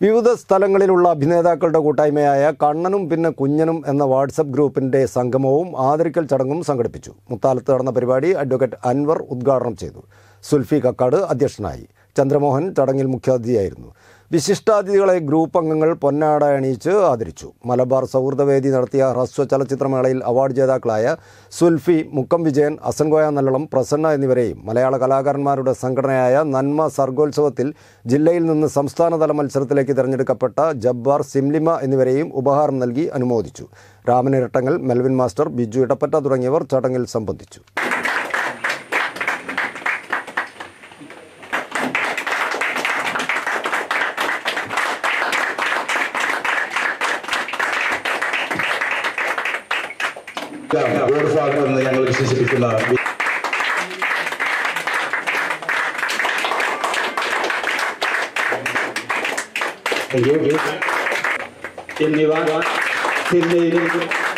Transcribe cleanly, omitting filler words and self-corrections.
വിവിധ സ്ഥലങ്ങളിലുള്ള അഭിനേതാക്കളുടെ കൂട്ടായ്മയായ കണ്ണനും പിന്നെ കുഞ്ഞനും എന്ന വാട്സപ്പ് ഗ്രൂപ്പിന്റെ സംഗമവും ആദരിക്കൽ ചടങ്ങും സംഘടിപ്പിച്ചു. മുത്താലത്ത് നടന്ന പരിപാടി അഡ്വക്കേറ്റ് അൻവർ ഉദ്ഘാടനം ചെയ്തു. സുൽഫി കക്കാട് അധ്യക്ഷനായി. ചന്ദ്രമോഹൻ ചടങ്ങിൽ മുഖ്യാതിഥിയായിരുന്നു. വിശിഷ്ടാതിഥികളെ ഗ്രൂപ്പ് അംഗങ്ങൾ പൊന്നാട അണിയിച്ച് ആദരിച്ചു. മലബാർ സൗഹൃദവേദി നടത്തിയ ഹ്രസ്വ ചലച്ചിത്രമേളയിൽ അവാർഡ് ജേതാക്കളായ സുൽഫി, മുക്കം വിജയൻ, അസൻകോയ നല്ലളം, പ്രസന്ന എന്നിവരെയും മലയാള കലാകാരന്മാരുടെ സംഘടനയായ നന്മ സർഗോത്സവത്തിൽ ജില്ലയിൽ നിന്ന് സംസ്ഥാനതല മത്സരത്തിലേക്ക് തിരഞ്ഞെടുക്കപ്പെട്ട ജബ്ബാർ, സിംലിമ എന്നിവരെയും ഉപഹാരം നൽകി അനുമോദിച്ചു. രാമൻ ഇരട്ടങ്ങൽ, മെൽവിൻ മാസ്റ്റർ, ബിജു ഇടപ്പറ്റ തുടങ്ങിയവർ ചടങ്ങിൽ സംബന്ധിച്ചു. ഞങ്ങൾ വിശേഷിപ്പിക്കുന്ന എന്നിവ ജില്ലയിലും